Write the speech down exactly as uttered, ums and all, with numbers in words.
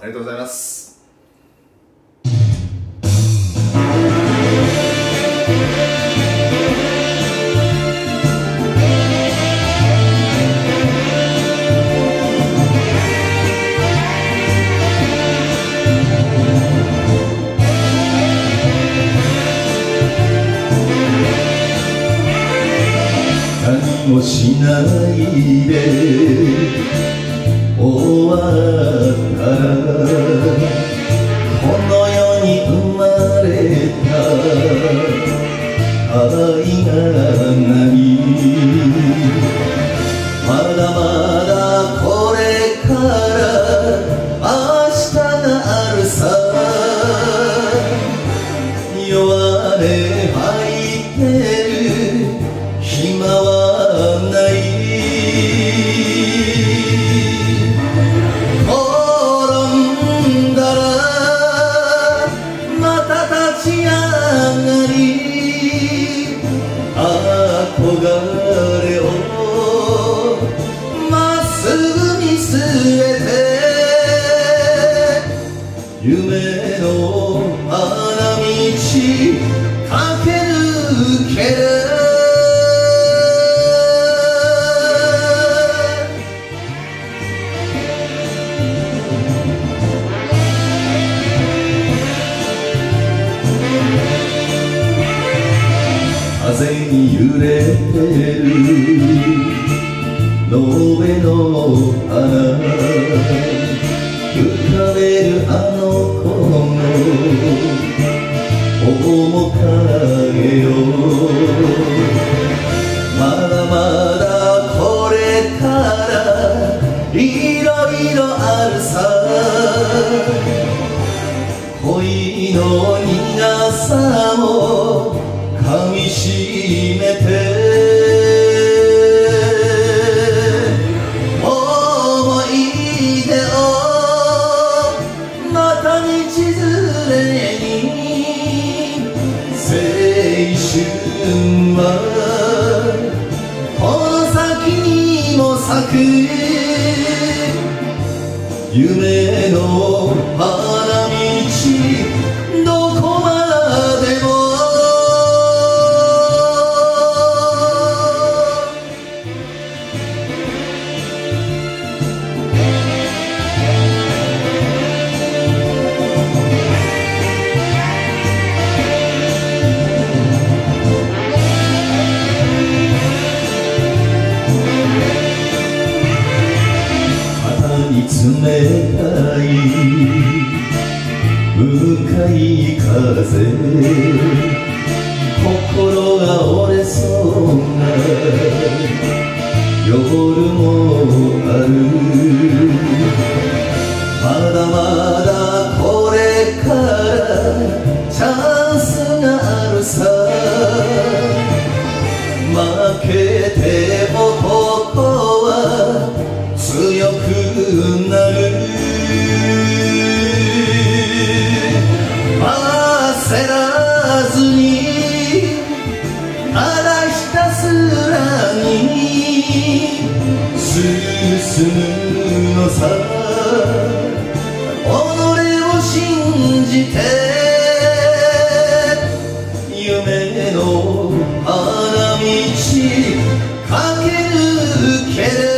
りがとうございます。 何もしないで終わったらこの世に生まれた愛がないまだまだこれから明日があるさ弱音吐いてる暇はない転んだらまた立ち上がり憧れをまっすぐ見据えて夢の花道駆け抜ける風に揺れてる野辺の花浮かべるあの子の面影よまだまだこれからいろいろあるさ恋の苦さも噛みしめて思い出をまた道連れに青春はこの先にも咲く夢の花道どこまでも冷たい向かい風心が折れそうな夜もあるまだまだこれからチャンスがあるさ負けて男は強くなる焦らずにただひたすらに進むのさ己を信じて夢の花道駆け抜ける